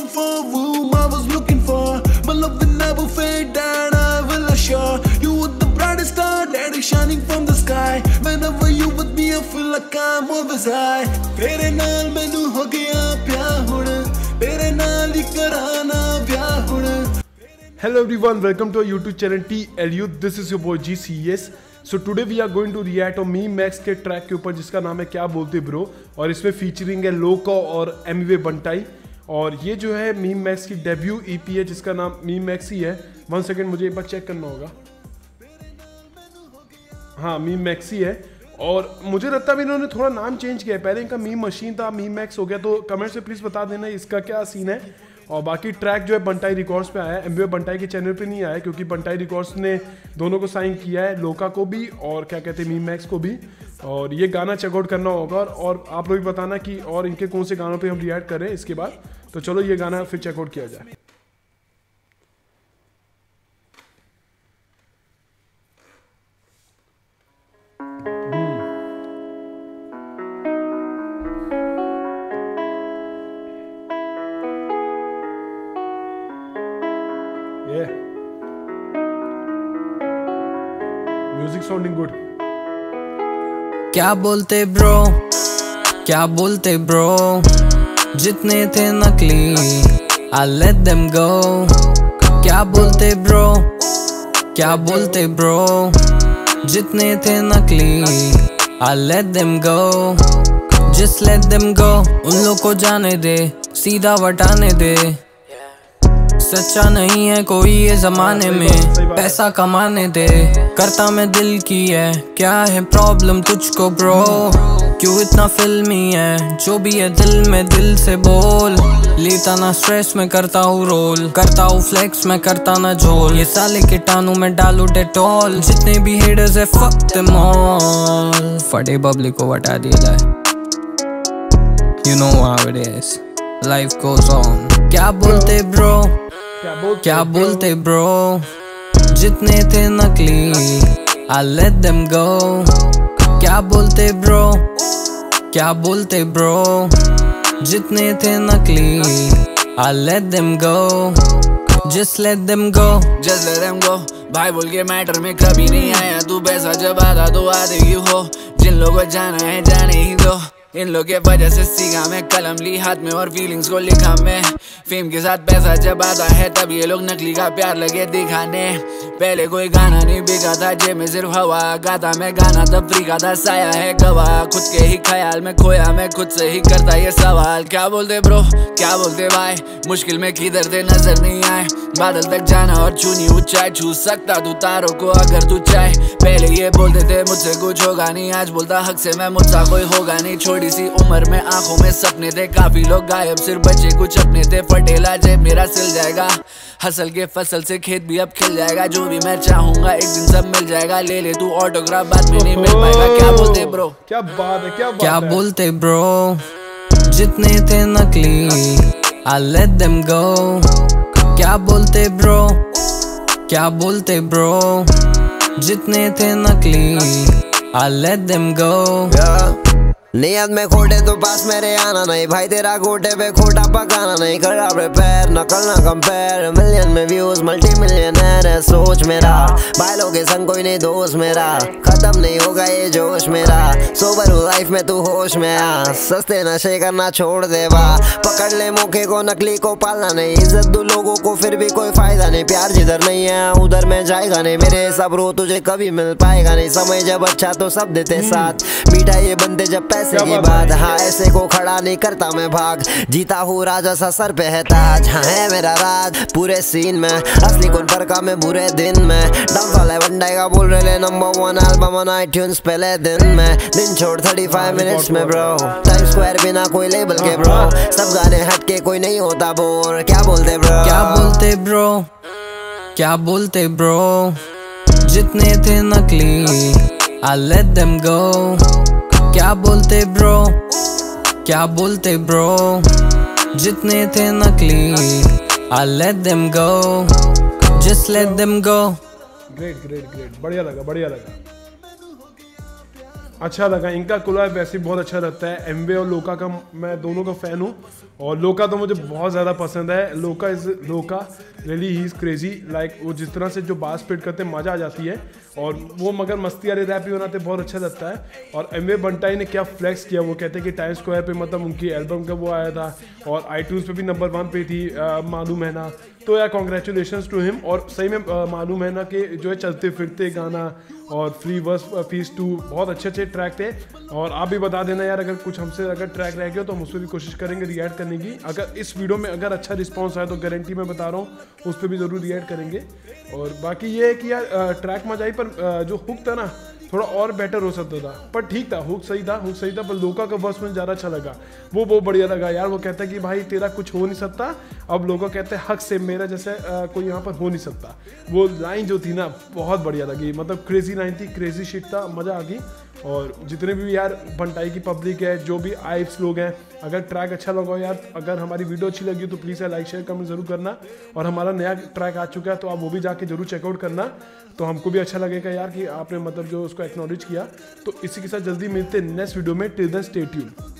looking for whom I was looking for. My love will never fade and I will assure you with the brightest star that is shining from the sky. Whenever you with me I feel like I'm always high. तेरे नाल मैनू हो गया प्यार हुण, तेरे नाल ही कराना ब्याह हुण. Hello everyone, welcome to our YouTube channel TLU. This is your boy GCS. So today we are going to react on Meme Max के ट्रैक के ऊपर जिसका नाम है क्या बोलते ब्रो, और इसमें फीचरिंग है लोका और एमवे बंटाई. और ये जो है मीम मैक्स की डेब्यू ईपी है जिसका नाम मीम मैक्स ही है. 1 सेकेंड मुझे एक बार चेक करना होगा. हाँ, मीम मैक्स ही है. और मुझे लगता है इन्होंने थोड़ा नाम चेंज किया है. पहले इनका मीम मशीन था, मीम मैक्स हो गया. तो कमेंट से प्लीज़ बता देना इसका क्या सीन है. और बाकी ट्रैक जो है बंटाई रिकॉर्ड्स पे आया है, एमवे बंटाई के चैनल पे नहीं आया क्योंकि बंटाई रिकॉर्ड्स ने दोनों को साइन किया है, लोका को भी और क्या कहते हैं मीम मैक्स को भी. और ये गाना चेकआउट करना होगा और आप लोग भी बताना कि और इनके कौन से गानों पे हम रिएक्ट करें इसके बाद. तो चलो ये गाना फिर चेकआउट किया जाए. Music sounding good. क्या बोलते ब्रो, क्या बोलते ब्रो, जितने थे नकली I let them go. क्या बोलते ब्रो, क्या बोलते ब्रो, जितने थे नकली I let them go. Just let them go. उन लोग को जाने दे, सीधा वटाने दे. सच्चा नहीं है कोई ये जमाने में, पैसा कमाने दे. करता मैं दिल की है, क्या है प्रॉब्लम तुझको ब्रो, क्यों इतना फिल्मी है. जो भी है दिल में दिल से बोल. लेता ना स्ट्रेस में करता हूँ रोल, करता हूँ फ्लेक्स में करता ना झोल. ये साले कीटाणु में डालू डेटॉल. जितने भी हेडर्स है फक देम ऑल. फटे पब्लिक को हटा दिया है. You know how it is, life goes on. क्या बोलते ब्रो, क्या बोलते ब्रो, जितने थे नकली I let them go. क्या बोलते ब्रो, क्या बोलते ब्रो, जितने थे नकली I let them go. Just let them go. Just let them go. भाई बोल के मैटर में कभी नहीं आया तू. पैसा जब आता तो आते ही हो. जिन लोगों को जाना है जाने ही दो. इन लोग के वजह से सीखा मैं, कलम ली हाथ में और फीलिंग्स को लिखा मैं. फेम के साथ पैसा जब आता है तब ये लोग नकली का प्यार लगे दिखाने. पहले कोई गाना नहीं बिका था, जेब में सिर्फ हवा. गाता मैं गाना तब फ्री का था, साया है गवाह. खुद के ही ख्याल में खोया मैं, खुद से ही करता ये सवाल. क्या बोलते ब्रो, क्या बोलते भाई, मुश्किल में किधर थे नजर नहीं आए. बादल तक जाना और छूनी ऊंचाई, छू सकता तू तारों को अगर तू चाहे. पहले ये बोलते थे मुझसे कुछ होगा नहीं, आज बोलता हक से मैं मुझसा कोई होगा नहीं. छोटी सी उम्र में आंखों में सपने थे, काफी लोग गायब सिर्फ बचे कुछ अपने थे. फटेला जेब मेरा सिल जाएगा, हसल के फसल से खेत भी अब खिल जाएगा. जो भी मैं चाहूंगा एक दिन सब मिल जाएगा. ले ले तू ऑटोग्राफ, बाद में नहीं मिल पाएगा. क्या बोलते ब्रो, क्या बात है, क्या बात क्या है. बोलते ब्रो, जितने थे नकली I let them go. क्या बोलते ब्रो, क्या बोलते ब्रो, जितने थे नकली I let them go. नियत में खोटे तो पास मेरे आना नहीं. भाई तेरा गोटे पे खोटा पकाना नहीं. करा प्रिपेयर नकल ना कंपेयर. मिलियन में व्यूज मल्टी मिलियनर है सोच मेरा. भाई लोग के संग कोई नहीं दोस्त मेरा. खत्म नहीं होगा ये जोश मेरा. सोबर हो लाइफ में तू होश में आ. सस्ते नशे करना छोड़ दे बा. पकड़ ले मौके को, नकली को पालना नहीं. इज्जत दो लोगों को फिर भी कोई फायदा नहीं. प्यार जिधर नहीं है उधर में जाएगा नहीं. मेरे सब रो तुझे कभी मिल पाएगा नहीं. समय जब अच्छा तो सब देते साथ. मीठा ये बनते जब पैसे की बात. हाँ ऐसे को खड़ा नहीं करता मैं भाग. जीता हूँ राजा सा सर पे है ताज. हाँ है मेरा राज पूरे सीन में. असली कौन फर्का में बुरे दिन में. डाउनफॉल है बंटाई का बोल रहे नंबर 1 एल्बम ऑन iTunes पहले दिन में. दिन छोड़ 35 मिनट्स में ब्रो. टाइम स्क्वायर बिना कोई लेबल के ब्रो. सब गाने हटके कोई नहीं होता बोर. क्या बोलते ब्रो, क्या बोलते ब्रो, क्या बोलते ब्रो, जितने थे नकली I let them go. क्या बोलते ब्रो, क्या बोलते ब्रो, जितने थे नकली I let them go. Just let them go. Great great great, बढ़िया लगा बढ़िया लगा. अच्छा लगा। इनका कोलैब वैसे बहुत अच्छा रहता है। एमवे और लोका का मैं दोनों का फ़ैन हूँ, और लोका तो मुझे बहुत ज़्यादा पसंद है। Loka really he is crazy, like वो जिस तरह से जो बात स्पिट करते हैं मज़ा आ जाती है, और वो मगर मस्ती वाले रैप भी बनाते बहुत अच्छा लगता है। और एमवे बंटाई ने क्या फ्लेक्स किया, वो कहते हैं कि टाइम स्क्वायर पे मतलब उनकी एल्बम का वो आया था, और iTunes पे भी नंबर 1 पे थी मालूम है ना। तो यार कॉन्ग्रेचुलेशंस टू हिम। और सही में मालूम है ना कि जो है चलते फिरते गाना और फ्री वर्स फीस 2 बहुत अच्छे अच्छे ट्रैक थे। और आप भी बता देना यार, अगर कुछ हमसे अगर ट्रैक रह गया तो हम उस पर भी कोशिश करेंगे रिएक्ट करने की। अगर इस वीडियो में अगर अच्छा रिस्पांस आया तो गारंटी मैं बता रहा हूँ उस पर भी ज़रूर रिएक्ट करेंगे। और बाकी ये है कि यार ट्रैक मजा आई, पर जो हुक था ना थोड़ा और बेटर हो सकता था, पर ठीक था, हुक सही था। पर लोका का वर्स मुझे ज़्यादा अच्छा लगा, वो बढ़िया लगा यार। वो कहता है कि भाई तेरा कुछ हो नहीं सकता, अब लोगों कहते हैं हक से मेरा जैसे कोई यहाँ पर हो नहीं सकता। वो लाइन जो थी ना बहुत बढ़िया लगी, मतलब क्रेजी लाइन थी, क्रेजी शिट था, मज़ा आ गई। और जितने भी यार बंटाई की पब्लिक है, जो भी आइप्स लोग हैं, अगर ट्रैक अच्छा लगा यार, अगर हमारी वीडियो अच्छी लगी तो प्लीज़ लाइक शेयर कमेंट ज़रूर करना। और हमारा नया ट्रैक आ चुका है तो आप वो भी जाके जरूर चेकआउट करना, तो हमको भी अच्छा लगेगा यार कि आपने मतलब जो उसको एक्नॉलेज किया। तो इसी के साथ जल्दी मिलते हैं नेक्स्ट वीडियो में। Till then stay tuned.